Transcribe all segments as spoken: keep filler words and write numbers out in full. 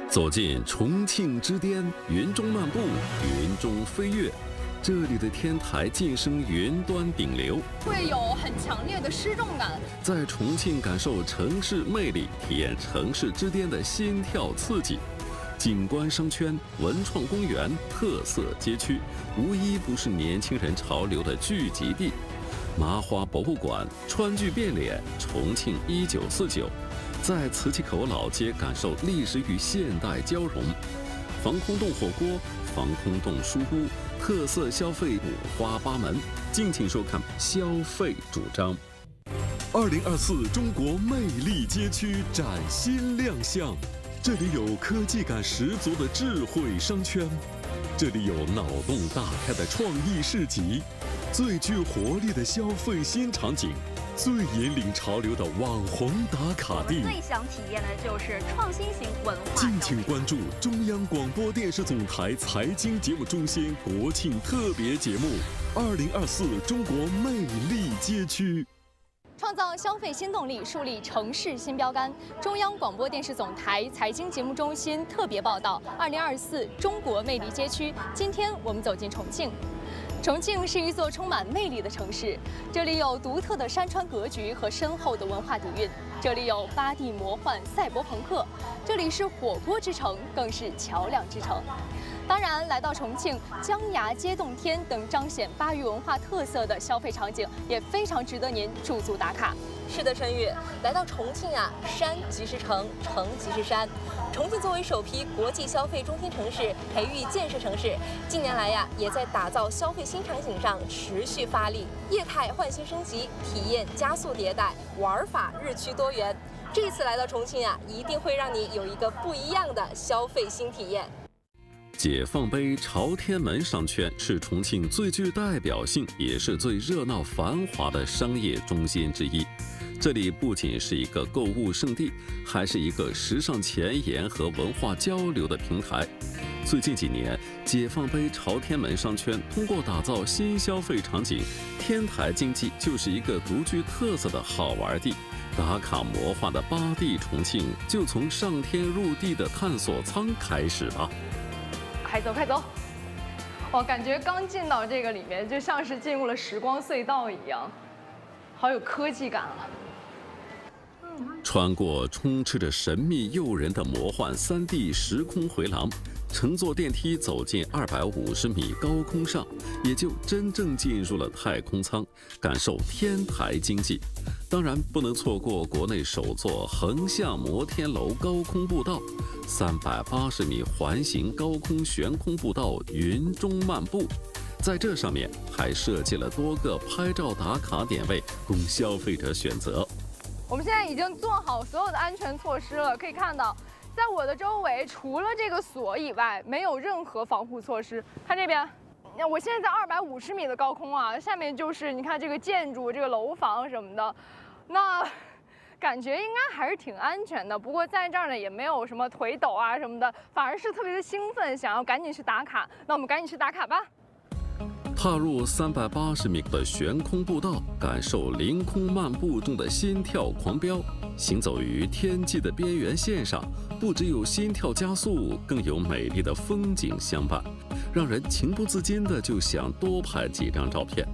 走进重庆之巅，云中漫步，云中飞跃。这里的天台晋升云端顶流， 会有很强烈的失重感。 在重庆感受城市魅力，体验城市之巅的心跳刺激。景观商圈、文创公园、特色街区，无一不是年轻人潮流的聚集地。麻花博物馆，川剧变脸，重庆一九四九。在磁器口老街感受历史与现代交融，防空洞火锅、防空洞书屋，特色消费五花八门。敬请收看消费主张。二零二四中国魅力街区崭新亮相，这里有科技感十足的智慧商圈，这里有脑洞大开的创意市集，最具活力的消费新场景。最引领潮流的网红打卡地， 最想体验的就是创新型文化。 敬请关注中央广播电视总台财经节目中心国庆特别节目《二零二四中国魅力街区》， 创造消费新动力，树立城市新标杆。中央广播电视总台财经节目中心特别报道：二零二四中国魅力街区。今天我们走进重庆。重庆是一座充满魅力的城市，这里有独特的山川格局和深厚的文化底蕴，这里有八 D 魔幻赛博朋克，这里是火锅之城，更是桥梁之城。当然，来到重庆，江崖街洞天等彰显巴渝文化特色的消费场景也非常值得您驻足打卡。是的，陈宇，来到重庆啊，山即是城，城即是山。重庆作为首批国际消费中心城市、培育建设城市，近年来呀，也在打造消费新场景上持续发力，业态换新升级，体验加速迭代，玩法日趋多元。这次来到重庆啊，一定会让你有一个不一样的消费新体验。 解放碑朝天门商圈是重庆最具代表性，也是最热闹繁华的商业中心之一。这里不仅是一个购物圣地，还是一个时尚前沿和文化交流的平台。最近几年，解放碑朝天门商圈通过打造新消费场景，天台经济就是一个独具特色的好玩地。打卡魔幻的八 D 重庆，就从上天入地的探索舱开始吧。 快走快走！哇，感觉刚进到这个里面，就像是进入了时光隧道一样，好有科技感啊！ 穿过充斥着神秘诱人的魔幻 三 D 时空回廊，乘坐电梯走进二百五十米高空上，也就真正进入了太空舱，感受天台经济。当然不能错过国内首座横向摩天楼高空步道，三百八十米环形高空悬空步道云中漫步。在这上面还设计了多个拍照打卡点位供消费者选择。 我们现在已经做好所有的安全措施了，可以看到在我的周围除了这个锁以外没有任何防护措施。看这边，我现在在二百五十米的高空啊，下面就是你看这个建筑、这个楼房什么的，那感觉应该还是挺安全的。不过在这儿呢也没有什么腿抖啊什么的，反而是特别的兴奋，想要赶紧去打卡。那我们赶紧去打卡吧。 踏入三百八十米的悬空步道，感受凌空漫步中的心跳狂飙。行走于天际的边缘线上，不只有心跳加速，更有美丽的风景相伴，让人情不自禁的就想多拍几张照片。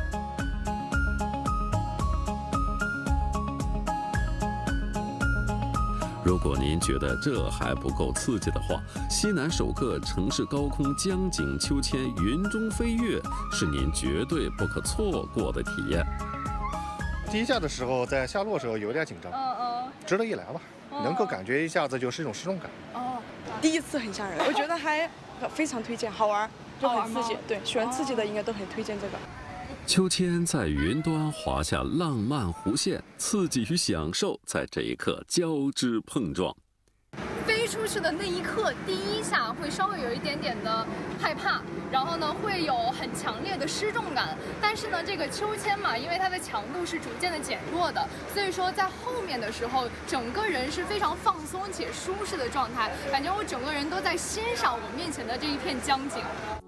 如果您觉得这还不够刺激的话，西南首个城市高空江景秋千云中飞跃是您绝对不可错过的体验。 第一下的时候，在下落的时候有点紧张，嗯嗯，值得一来吧，嗯、能够感觉一下子就是一种失重感。 哦，第一次很吓人，我觉得还非常推荐，好玩，就很刺激。对，喜欢刺激的应该都很推荐这个。 秋千在云端划下浪漫弧线，刺激与享受在这一刻交织碰撞。 飞出去的那一刻，第一下会稍微有一点点的害怕，然后呢会有很强烈的失重感。但是呢，这个秋千嘛，因为它的强度是逐渐的减弱的，所以说在后面的时候，整个人是非常放松且舒适的状态，感觉我整个人都在欣赏我面前的这一片江景。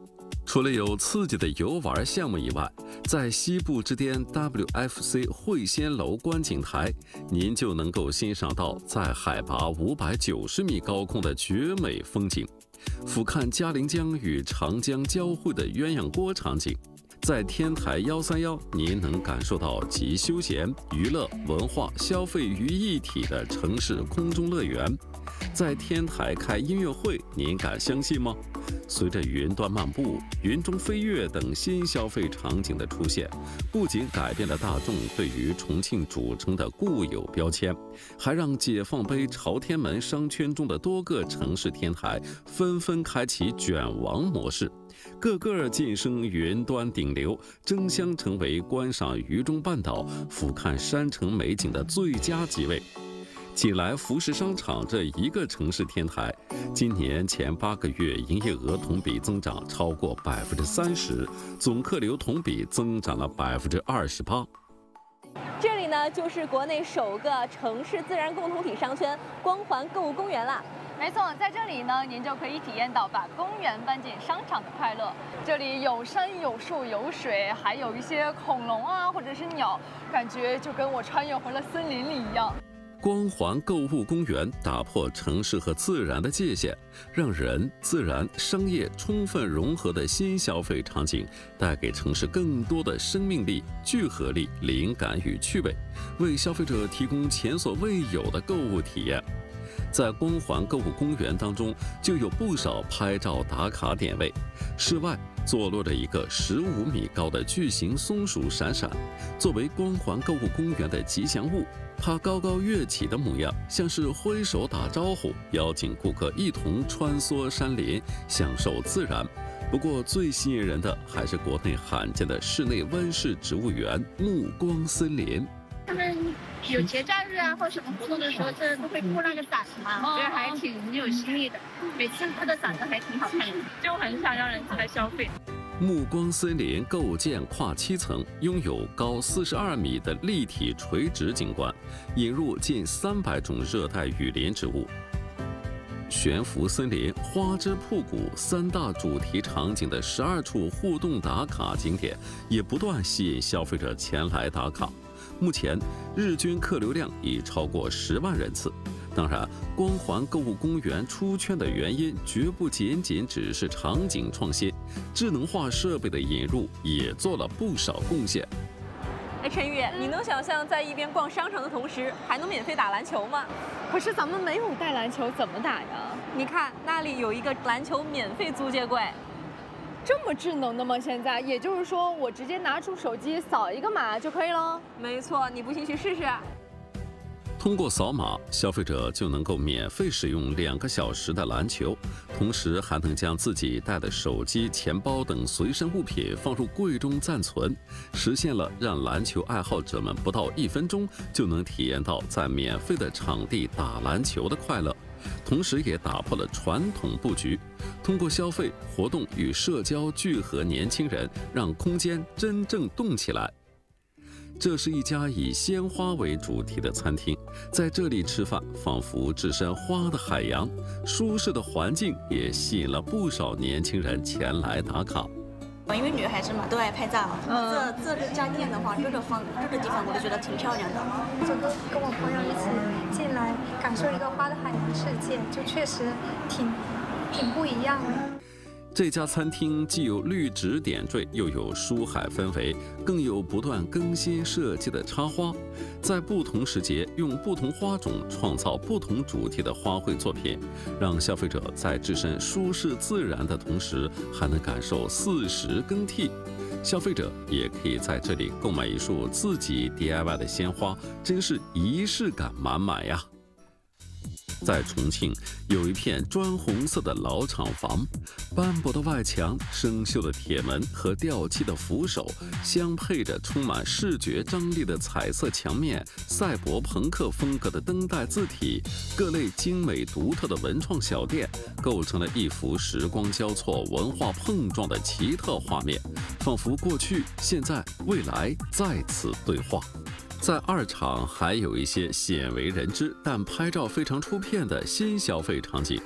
除了有刺激的游玩项目以外，在西部之巅 W F C 会仙楼观景台，您就能够欣赏到在海拔五百九十米高空的绝美风景，俯瞰嘉陵江与长江交汇的鸳鸯锅场景。在天台一三一，您能感受到集休闲、娱乐、文化、消费于一体的城市空中乐园。在天台开音乐会，您敢相信吗？随着云端漫步、云中飞跃等新消费场景的出现，不仅改变了大众对于重庆主城的固有标签，还让解放碑朝天门商圈中的多个城市天台纷纷开启卷王模式，个个晋升云端顶流，争相成为观赏渝中半岛、俯瞰山城美景的最佳机位。仅来福士商场这一个城市天台，今年前八个月营业额同比增长超过百分之三十，总客流同比增长了百分之二十八。 这里呢，就是国内首个城市自然共同体商圈——光环购物公园啦。没错，在这里呢，您就可以体验到把公园搬进商场的快乐。这里有山有树有水，还有一些恐龙啊，或者是鸟，感觉就跟我穿越回了森林里一样。 光环购物公园打破城市和自然的界限，让人、自然、商业充分融合的新消费场景，带给城市更多的生命力、聚合力、灵感与趣味，为消费者提供前所未有的购物体验。在光环购物公园当中，就有不少拍照打卡点位。室外坐落着一个十五米高的巨型松鼠闪闪，作为光环购物公园的吉祥物。它高高跃起的模样，像是挥手打招呼，邀请顾客一同穿梭山林，享受自然。不过，最吸引人的还是国内罕见的室内温室植物园——暮光森林。 他们有节假日啊，或什么活动的时候，这都会铺那个伞嘛，我觉得还挺有新意的。每次铺的伞都还挺好看的，就很想让人进来消费。 暮光森林构建跨七层，拥有高四十二米的立体垂直景观，引入近三百种热带雨林植物。悬浮森林、花枝瀑布三大主题场景的十二处互动打卡景点，也不断吸引消费者前来打卡。目前日均客流量已超过十万人次。当然，光环购物公园出圈的原因绝不仅仅只是场景创新，智能化设备的引入也做了不少贡献。 哎，陈宇，你能想象在一边逛商场的同时还能免费打篮球吗？可是咱们没有带篮球，怎么打呀？你看那里有一个篮球免费租借柜。这么智能的吗？现在，也就是说我直接拿出手机扫一个码就可以了？没错，你不信去试试。 通过扫码，消费者就能够免费使用两个小时的篮球，同时还能将自己带的手机、钱包等随身物品放入柜中暂存，实现了让篮球爱好者们不到一分钟就能体验到在免费的场地打篮球的快乐。同时也打破了传统布局，通过消费活动与社交聚合年轻人，让空间真正动起来。这是一家以鲜花为主题的餐厅，在这里吃饭仿佛置身花的海洋，舒适的环境也吸引了不少年轻人前来打卡。 因为女孩子嘛都爱拍照， 嗯、 这这家店的话，各个方各个地方我都觉得挺漂亮的。 就跟跟我朋友一起进来感受一个花的海洋世界，就确实挺挺不一样的。 这家餐厅既有绿植点缀，又有书海氛围，更有不断更新设计的插花，在不同时节用不同花种创造不同主题的花卉作品，让消费者在置身舒适自然的同时，还能感受四时更替。消费者也可以在这里购买一束自己 D I Y 的鲜花，真是仪式感满满呀！在重庆有一片砖红色的老厂房，斑驳的外墙、生锈的铁门和掉漆的扶手，相配着充满视觉张力的彩色墙面、赛博朋克风格的灯带字体、各类精美独特的文创小店，构成了一幅时光交错、文化碰撞的奇特画面，仿佛过去、现在、未来在此对话。在二厂还有一些鲜为人知但拍照非常出片的新消费场景，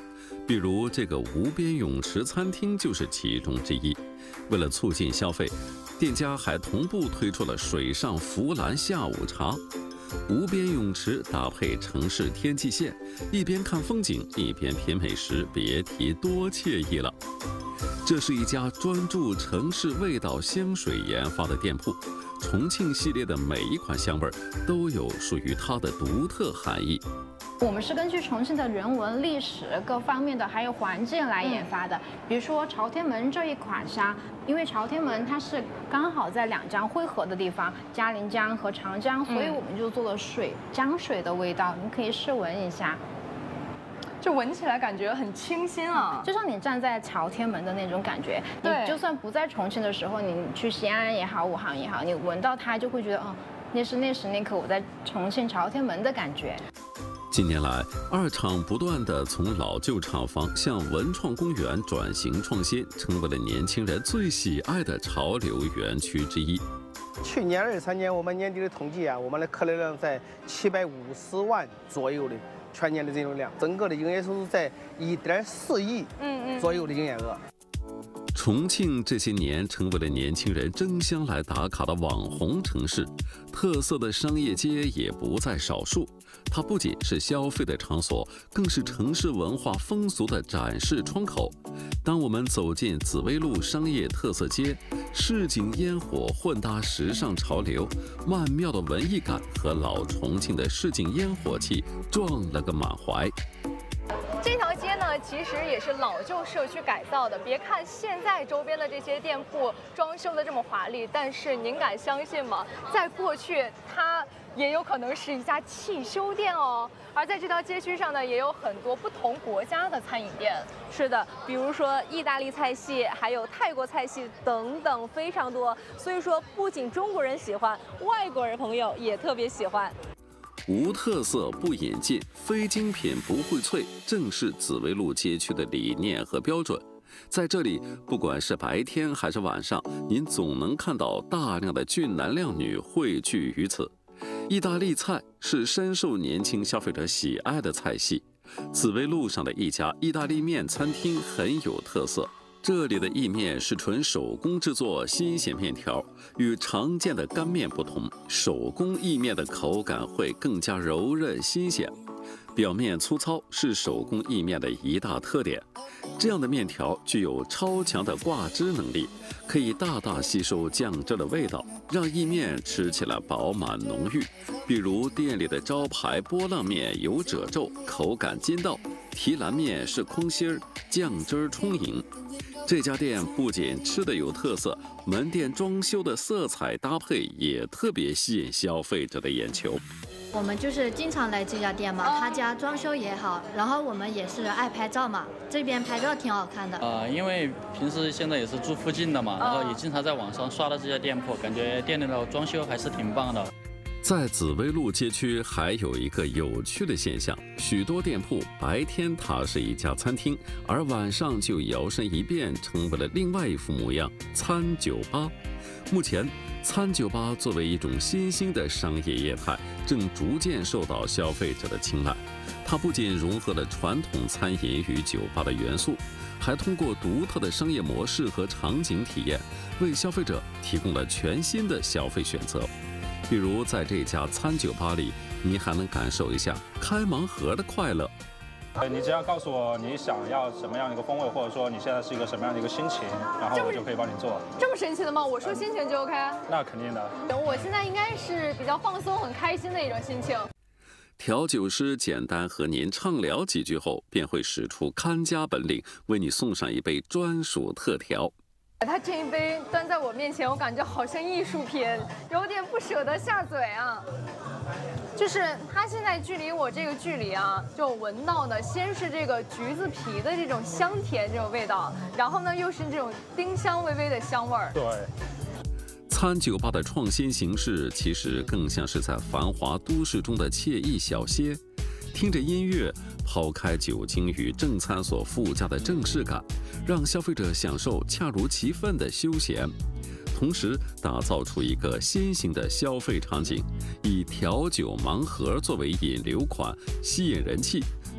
比如这个无边泳池餐厅就是其中之一。为了促进消费，店家还同步推出了水上浮蓝下午茶。无边泳池搭配城市天际线，一边看风景一边品美食，别提多惬意了。这是一家专注城市味道香水研发的店铺，重庆系列的每一款香味都有属于它的独特含义。 我们是根据重庆的人文、历史各方面的，还有环境来研发的。比如说朝天门这一款香，因为朝天门它是刚好在两江汇合的地方，嘉陵江和长江，所以我们就做了水江水的味道，你可以试闻一下。 就闻起来感觉很清新啊， 就像你站在朝天门的那种感觉。你就算不在重庆的时候，你去西安也好，武汉也好，你闻到它就会觉得，哦，那是那时那刻我在重庆朝天门的感觉。 近年来，二厂不断地从老旧厂房向文创公园转型创新，成为了年轻人最喜爱的潮流园区之一。 去年二三年我们年底的统计啊，我们的客流量在七百五十万左右的全年的人流量，整个的营业收入在一点四亿左右的营业额。 重庆这些年成为了年轻人争相来打卡的网红城市，特色的商业街也不在少数。它不仅是消费的场所，更是城市文化风俗的展示窗口。当我们走进紫薇路商业特色街，市井烟火混搭时尚潮流，曼妙的文艺感和老重庆的市井烟火气撞了个满怀。 这条街呢，其实也是老旧社区改造的。别看现在周边的这些店铺装修的这么华丽，但是您敢相信吗？在过去，它也有可能是一家汽修店哦。而在这条街区上呢，也有很多不同国家的餐饮店。 是的，比如说意大利菜系，还有泰国菜系等等，非常多。所以说，不仅中国人喜欢，外国人朋友也特别喜欢。 无特色不引进，非精品不荟萃，正是紫薇路街区的理念和标准。在这里，不管是白天还是晚上，您总能看到大量的俊男靓女汇聚于此。意大利菜是深受年轻消费者喜爱的菜系。紫薇路上的一家意大利面餐厅很有特色。这里的意面是纯手工制作新鲜面条，与常见的干面不同，手工意面的口感会更加柔韧新鲜。表面粗糙是手工意面的一大特点。这样的面条具有超强的挂汁能力，可以大大吸收酱汁的味道，让意面吃起来饱满浓郁。比如店里的招牌波浪面有褶皱，口感筋道；提篮面是空心儿，酱汁充盈。这家店不仅吃的有特色，门店装修的色彩搭配也特别吸引消费者的眼球。 我们就是经常来这家店嘛，他家装修也好，然后我们也是爱拍照嘛，这边拍照挺好看的。 呃，因为平时现在也是住附近的嘛，然后也经常在网上刷到这家店铺，感觉店里的装修还是挺棒的。 在紫薇路街区还有一个有趣的现象，许多店铺白天它是一家餐厅，而晚上就摇身一变成为了另外一副模样——餐酒吧。目前，餐酒吧作为一种新兴的商业业态，正逐渐受到消费者的青睐。它不仅融合了传统餐饮与酒吧的元素，还通过独特的商业模式和场景体验，为消费者提供了全新的消费选择。比如在这家餐酒吧里，你还能感受一下开盲盒的快乐。 呃，你只要告诉我你想要什么样的一个风味，或者说你现在是一个什么样的一个心情，然后我就可以帮你做。 这么神奇的吗？我说心情就 OK？ 那肯定的。 我现在应该是比较放松、很开心的一种心情。 调酒师简单和您畅聊几句后，便会使出看家本领，为你送上一杯专属特调。 他这一杯端在我面前，我感觉好像艺术品，有点不舍得下嘴啊。就是它现在距离我这个距离啊，就闻到的先是这个橘子皮的这种香甜这种味道，然后呢又是这种丁香微微的香味儿。 对。 餐酒吧的创新形式其实更像是在繁华都市中的惬意小歇，听着音乐，抛开酒精与正餐所附加的正式感，让消费者享受恰如其分的休闲，同时打造出一个新型的消费场景，以调酒盲盒作为引流款，吸引人气，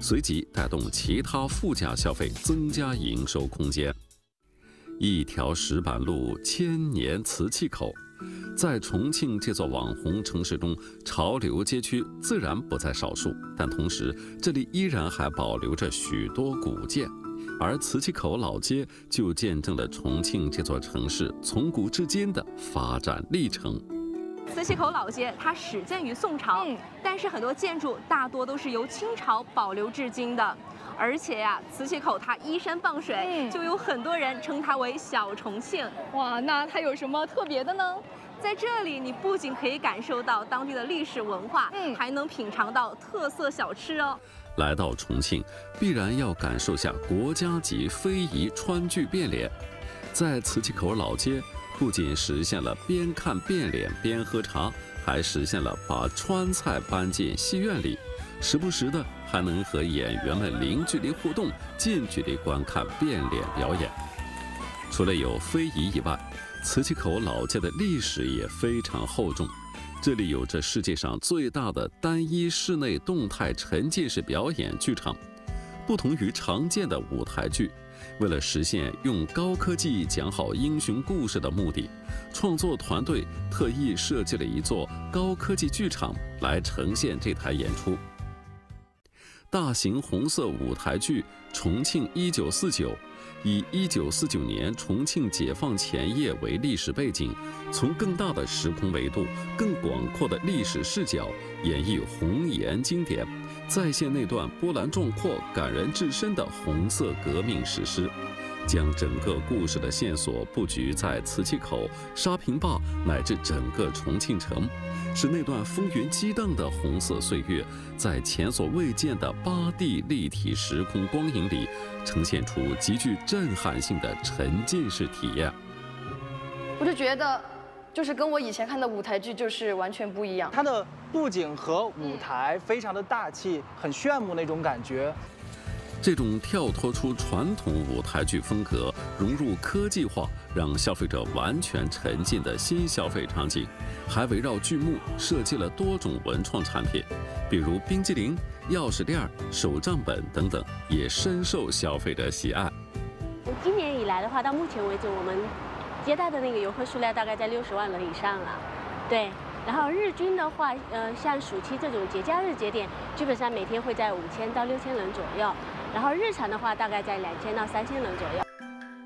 随即带动其他附加消费，增加营收空间。一条石板路，千年瓷器口。在重庆这座网红城市中，潮流街区自然不在少数，但同时这里依然还保留着许多古建，而瓷器口老街就见证了重庆这座城市从古至今的发展历程。 瓷器口老街它始建于宋朝，嗯、但是很多建筑大多都是由清朝保留至今的。而且呀、啊，瓷器口它依山傍水，嗯、就有很多人称它为小重庆。 哇，那它有什么特别的呢？ 在这里，你不仅可以感受到当地的历史文化，嗯，还能品尝到特色小吃哦。 来到重庆，必然要感受下国家级非遗川剧变脸。在瓷器口老街，不仅实现了边看变脸边喝茶，还实现了把川菜搬进戏院里，时不时的还能和演员们零距离互动，近距离观看变脸表演。除了有非遗以外，瓷器口老街的历史也非常厚重，这里有着世界上最大的单一室内动态沉浸式表演剧场。不同于常见的舞台剧，为了实现用高科技讲好英雄故事的目的，创作团队特意设计了一座高科技剧场来呈现这台演出。大型红色舞台剧《重庆一九四九》以一九四九年重庆解放前夜为历史背景，从更大的时空维度、更广阔的历史视角演绎红岩经典，再现那段波澜壮阔、感人至深的红色革命史诗，将整个故事的线索布局在瓷器口、沙坪坝乃至整个重庆城，使那段风云激荡的红色岁月，在前所未见的八 D 立体时空光影里，呈现出极具震撼性的沉浸式体验。 我就觉得，就是跟我以前看的舞台剧就是完全不一样。 它的布景和舞台非常的大气，很炫目那种感觉。 这种跳脱出传统舞台剧风格，融入科技化，让消费者完全沉浸的新消费场景，还围绕剧目设计了多种文创产品，比如冰激凌、钥匙链、手账本等等，也深受消费者喜爱。 今年以来的话，到目前为止，我们接待的那个游客数量大概在六十万人以上了，对。然后日均的话，呃，像暑期这种节假日节点，基本上每天会在五千到六千人左右。然后日常的话，大概在两千到三千人左右。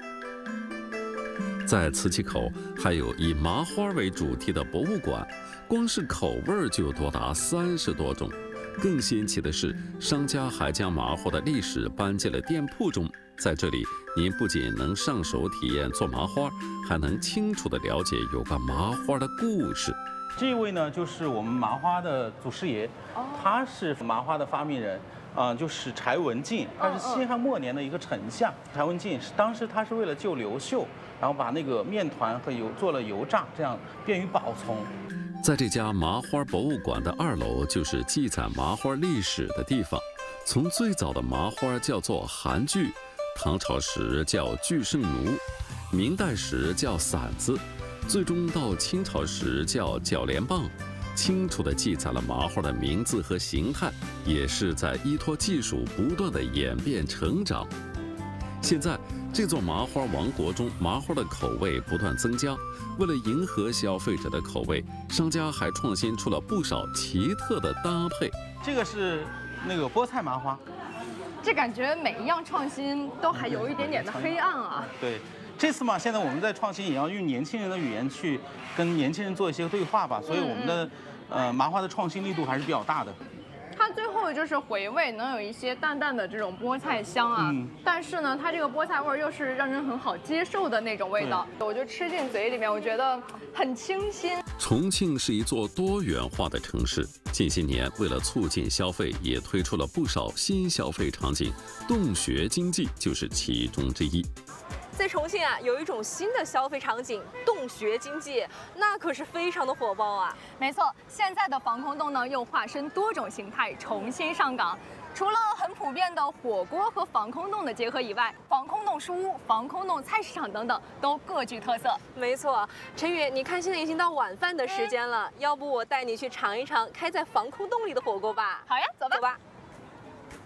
在瓷器口还有以麻花为主题的博物馆，光是口味就多达三十多种。更新奇的是，商家还将麻花的历史搬进了店铺中。在这里，您不仅能上手体验做麻花，还能清楚地了解有关麻花的故事。 这一位呢，就是我们麻花的祖师爷，他是麻花的发明人。啊、呃，就是柴文静，他是西汉末年的一个丞相。柴文静是当时他是为了救刘秀，然后把那个面团和油做了油炸，这样便于保存。 在这家麻花博物馆的二楼，就是记载麻花历史的地方。从最早的麻花叫做韩剧，唐朝时叫巨圣奴，明代时叫馓子，最终到清朝时叫脚连棒。清楚地记载了麻花的名字和形态，也是在依托技术不断地演变成长。现在这座麻花王国中，麻花的口味不断增加。为了迎合消费者的口味，商家还创新出了不少奇特的搭配。 这个是那个菠菜麻花， 这感觉每一样创新都还有一点点的黑暗啊。 对。这次嘛，现在我们在创新，也要用年轻人的语言去跟年轻人做一些对话吧，所以我们的呃麻花的创新力度还是比较大的。 它最后就是回味，能有一些淡淡的这种菠菜香啊，嗯、但是呢，它这个菠菜味又是让人很好接受的那种味道，我就吃进嘴里面，我觉得很清新。 重庆是一座多元化的城市，近些年为了促进消费，也推出了不少新消费场景，洞穴经济就是其中之一。 在重庆啊，有一种新的消费场景——洞穴经济，那可是非常的火爆啊。 没错，现在的防空洞呢，又化身多种形态，重新上岗。除了很普遍的火锅和防空洞的结合以外，防空洞书屋、防空洞菜市场等等都各具特色。 没错，陈宇，你看现在已经到晚饭的时间了，要不我带你去尝一尝开在防空洞里的火锅吧？ 好呀，走吧。 走吧。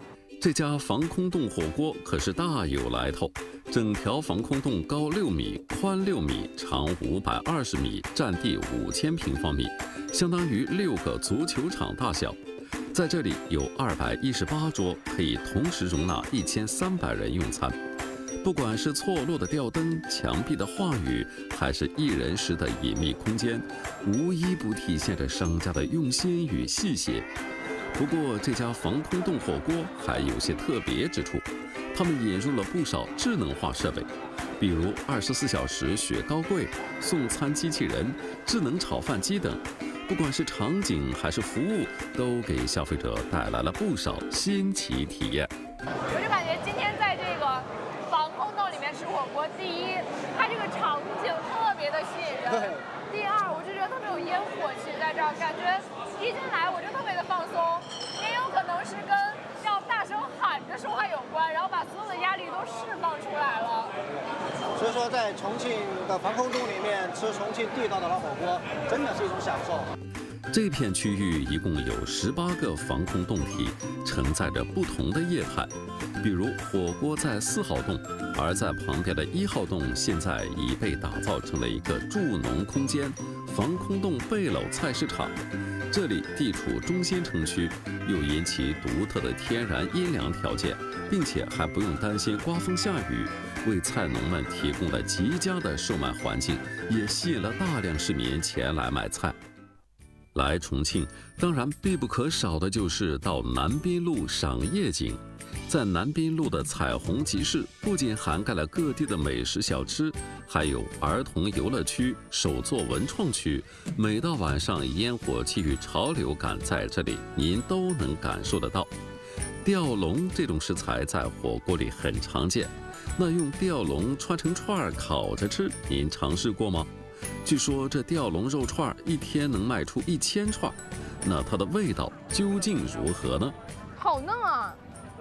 这家防空洞火锅可是大有来头，整条防空洞高六米，宽六米，长五百二十米，占地五千平方米，相当于六个足球场大小。在这里有二百一十八桌，可以同时容纳一千三百人用餐。不管是错落的吊灯、墙壁的话语，还是一人食的隐秘空间，无一不体现着商家的用心与细节。不过，这家防空洞火锅还有些特别之处，他们引入了不少智能化设备，比如二十四小时雪糕柜、送餐机器人、智能炒饭机等。不管是场景还是服务，都给消费者带来了不少新奇体验。 我就感觉今天在这个防空洞里面吃火锅，第一，它这个场景特别的吸引人；第二，我就觉得特别有烟火气在这儿，感觉一进来我就特别的放松。也有可能是跟要大声喊着说话有关，然后把所有的压力都释放出来了。 所以说，在重庆的防空洞里面吃重庆地道的老火锅，真的是一种享受。 这片区域一共有十八个防空洞体，承载着不同的业态。比如火锅在四号洞，而在旁边的一号洞现在已被打造成了一个助农空间——防空洞背篓菜市场。这里地处中心城区，又因其独特的天然阴凉条件，并且还不用担心刮风下雨，为菜农们提供了极佳的售卖环境，也吸引了大量市民前来买菜。来重庆，当然必不可少的就是到南滨路赏夜景。在南滨路的彩虹集市，不仅涵盖了各地的美食小吃，还有儿童游乐区、手作文创区。每到晚上，烟火气与潮流感在这里您都能感受得到。吊龙这种食材在火锅里很常见，那用吊龙穿成串儿烤着吃，您尝试过吗？据说这吊龙肉串一天能卖出一千串，那它的味道究竟如何呢？ 好嫩啊！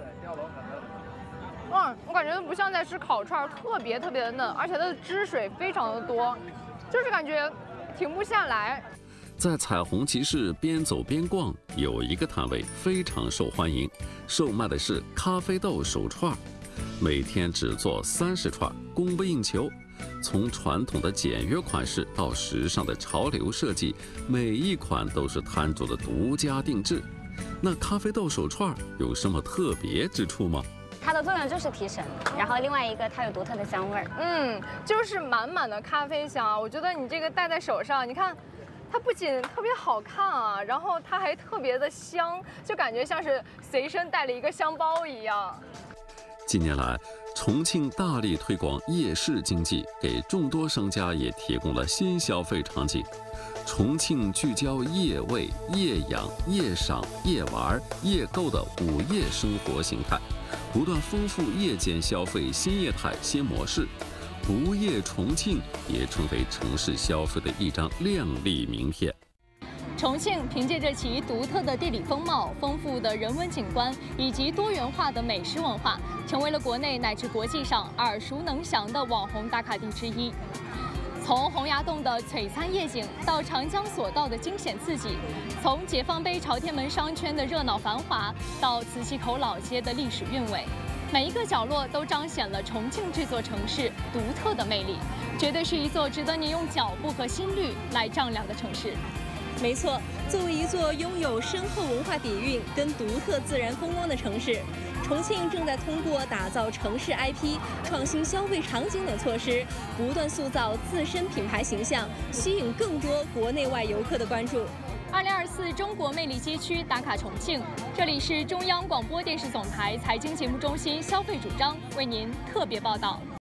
哇，我感觉不像在吃烤串，特别特别的嫩，而且它的汁水非常的多，就是感觉停不下来。 在彩虹集市边走边逛，有一个摊位非常受欢迎，售卖的是咖啡豆手串，每天只做三十串，供不应求。从传统的简约款式到时尚的潮流设计，每一款都是摊主的独家定制。那咖啡豆手串有什么特别之处吗？ 它的作用就是提神，然后另外一个它有独特的香味儿。 嗯，就是满满的咖啡香啊！我觉得你这个戴在手上，你看，它不仅特别好看啊，然后它还特别的香，就感觉像是随身带了一个香包一样。 近年来，重庆大力推广夜市经济，给众多商家也提供了新消费场景。重庆聚焦夜味、夜养、夜赏、夜玩、夜购的午夜生活形态，不断丰富夜间消费新业态新模式。不夜重庆也成为城市消费的一张亮丽名片。 重庆凭借着其独特的地理风貌、丰富的人文景观以及多元化的美食文化，成为了国内乃至国际上耳熟能详的网红打卡地之一。从洪崖洞的璀璨夜景到长江索道的惊险刺激，从解放碑朝天门商圈的热闹繁华到磁器口老街的历史韵味，每一个角落都彰显了重庆这座城市独特的魅力，绝对是一座值得您用脚步和心率来丈量的城市。 没错，作为一座拥有深厚文化底蕴跟独特自然风光的城市，重庆正在通过打造城市 I P、创新消费场景等措施，不断塑造自身品牌形象，吸引更多国内外游客的关注。 二零二四中国魅力街区打卡重庆，这里是中央广播电视总台财经节目中心消费主张为您特别报道。